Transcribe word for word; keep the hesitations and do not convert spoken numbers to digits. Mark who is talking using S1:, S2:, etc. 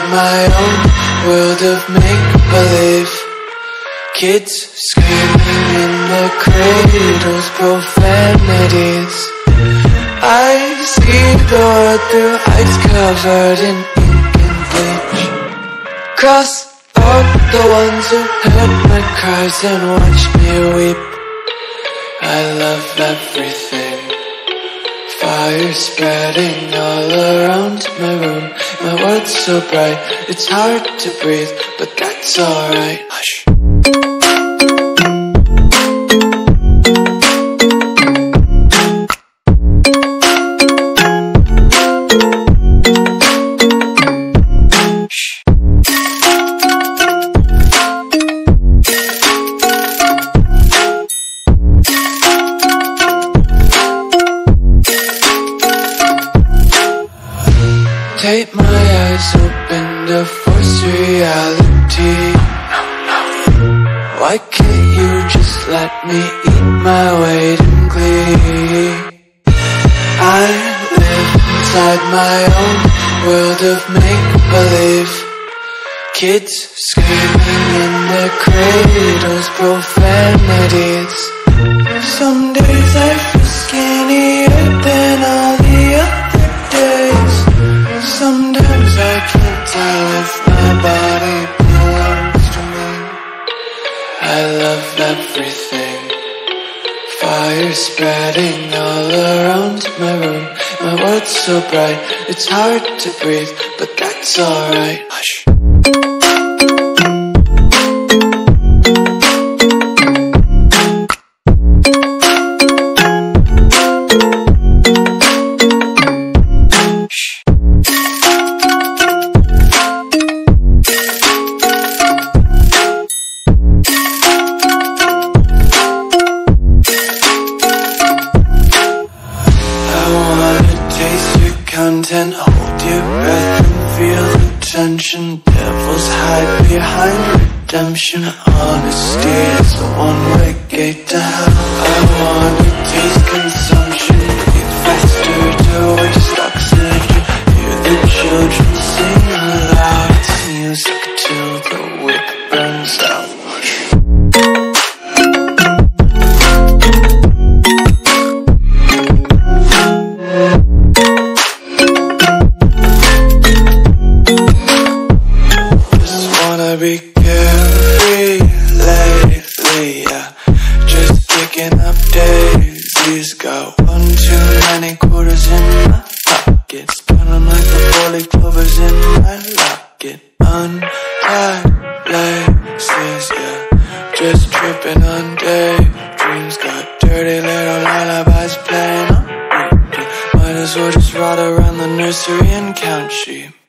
S1: my own world of make-believe. Kids screaming in their cradles, profanities. I see the world through eyes covered in ink and bleach. Cross out the ones who heard my cries and watched me weep. I love everything. Fire spreading all around my room. My world's so bright, it's hard to breathe, but that's alright. Hush. Tape my eyes open to force reality. Why can't you just let me eat my weight in glee? I live inside my own world of make-believe. Kids screaming in their cradles, profanities. Some days I feel skinnier than all the other days. Sometimes I can't tell if my body belongs to me. I love everything. Fire spreading all around my room. My world's so bright, it's hard to breathe, but that's alright. Hush. Content, hold your breath and feel the tension. Devils hide behind redemption. Honesty is the one-way gate to hell. I wanna taste consumption, breathe faster to waste oxygen. Hear the children sing aloud. It's music till the wick burns out. Be carefree lately, yeah. Just picking up daisies. Got one too many quarters in my pockets. Got 'em like the four-leaf clovers in my locket. Untied laces, yeah. Just tripping on daydreams. Got dirty little lullabies playing on repeat. Might as well just ride around the nursery and count sheep.